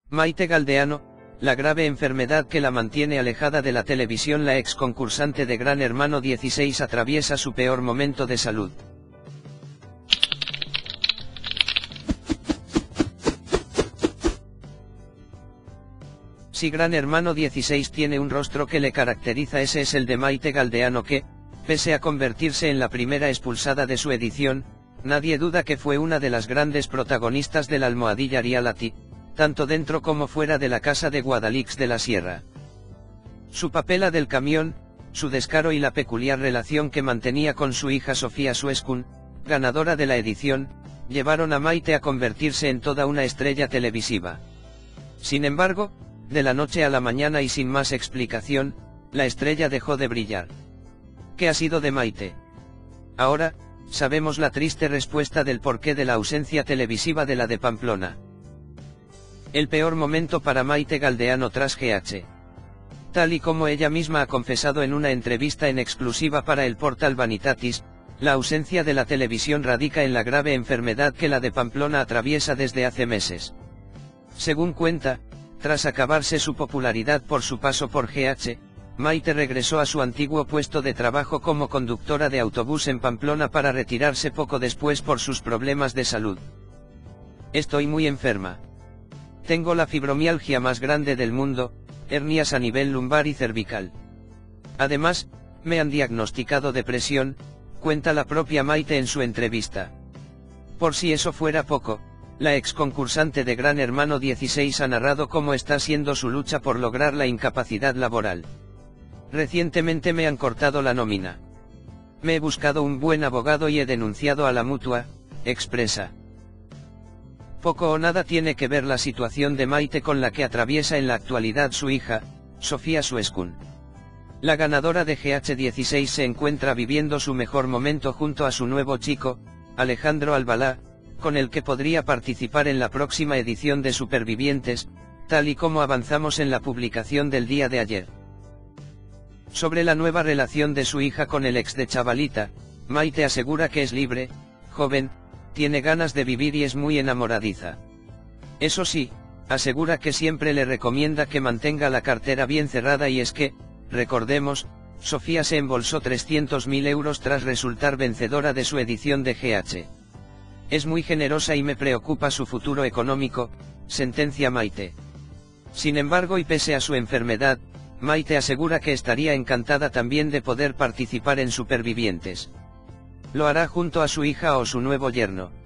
Maite Galdeano, la grave enfermedad que la mantiene alejada de la televisión. La ex concursante de Gran Hermano 16 atraviesa su peor momento de salud. Si Gran Hermano 16 tiene un rostro que le caracteriza, ese es el de Maite Galdeano que, pese a convertirse en la primera expulsada de su edición, nadie duda que fue una de las grandes protagonistas del Almohadilla Reality, tanto dentro como fuera de la casa de Guadalix de la Sierra. Su papela del camión, su descaro y la peculiar relación que mantenía con su hija Sofía Suescun, ganadora de la edición, llevaron a Maite a convertirse en toda una estrella televisiva. Sin embargo, de la noche a la mañana y sin más explicación, la estrella dejó de brillar. ¿Qué ha sido de Maite? Ahora, sabemos la triste respuesta del porqué de la ausencia televisiva de la de Pamplona. El peor momento para Maite Galdeano tras GH. Tal y como ella misma ha confesado en una entrevista en exclusiva para el portal Vanitatis, la ausencia de la televisión radica en la grave enfermedad que la de Pamplona atraviesa desde hace meses. Según cuenta, tras acabarse su popularidad por su paso por GH, Maite regresó a su antiguo puesto de trabajo como conductora de autobús en Pamplona para retirarse poco después por sus problemas de salud. Estoy muy enferma. Tengo la fibromialgia más grande del mundo, hernias a nivel lumbar y cervical. Además, me han diagnosticado depresión, cuenta la propia Maite en su entrevista. Por si eso fuera poco, la ex concursante de Gran Hermano 16 ha narrado cómo está siendo su lucha por lograr la incapacidad laboral. Recientemente me han cortado la nómina. Me he buscado un buen abogado y he denunciado a la Mutua, expresa. Poco o nada tiene que ver la situación de Maite con la que atraviesa en la actualidad su hija, Sofía Suescun. La ganadora de GH16 se encuentra viviendo su mejor momento junto a su nuevo chico, Alejandro Albalá, con el que podría participar en la próxima edición de Supervivientes, tal y como avanzamos en la publicación del día de ayer. Sobre la nueva relación de su hija con el ex de Chavalita, Maite asegura que es libre, joven, tiene ganas de vivir y es muy enamoradiza. Eso sí, asegura que siempre le recomienda que mantenga la cartera bien cerrada y es que, recordemos, Sofía se embolsó 300.000 euros tras resultar vencedora de su edición de GH. Es muy generosa y me preocupa su futuro económico, sentencia Maite. Sin embargo, y pese a su enfermedad, Maite asegura que estaría encantada también de poder participar en Supervivientes. Lo hará junto a su hija o su nuevo yerno.